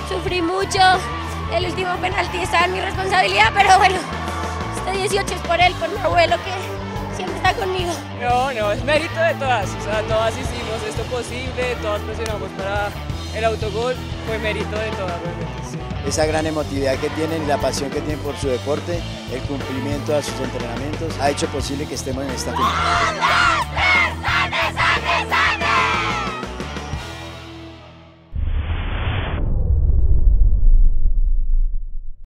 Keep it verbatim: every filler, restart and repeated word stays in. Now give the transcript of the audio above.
Sufrí mucho, el último penalti estaba en mi responsabilidad, pero bueno, este dieciocho es por él, por mi abuelo que siempre está conmigo. No, no, es mérito de todas, o sea, todas hicimos esto posible, todas presionamos para el autogol, fue mérito de todas realmente, sí. Esa gran emotividad que tienen y la pasión que tienen por su deporte, el cumplimiento a sus entrenamientos, ha hecho posible que estemos en esta final.